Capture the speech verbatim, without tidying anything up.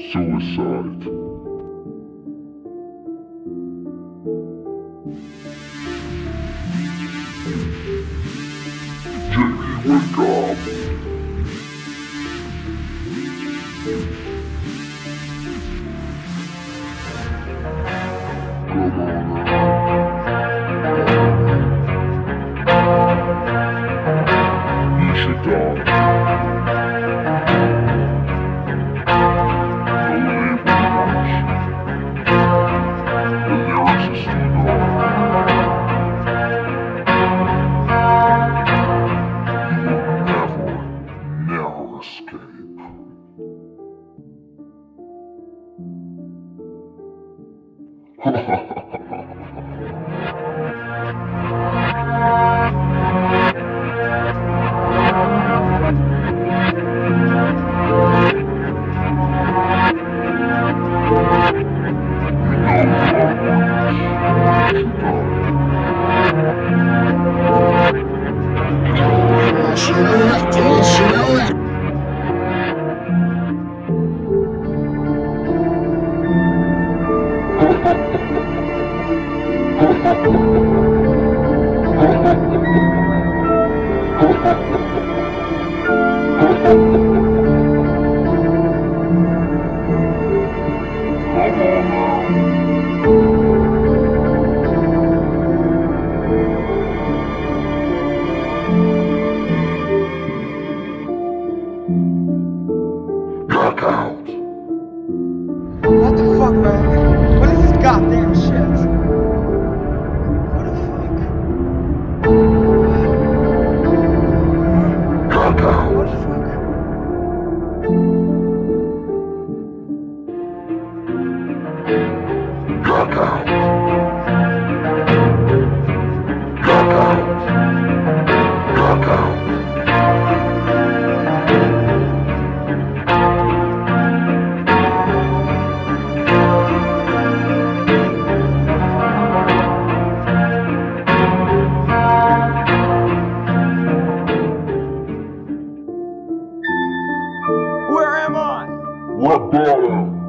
Suicide. Jamie, wake up! Come on now. You should die. Escape. Duck out. What the fuck, man? What is this goddamn shit? What the fuck? Duck out. What the fuck? Duck out. Duck out. Duck out. Where am I? What bottom?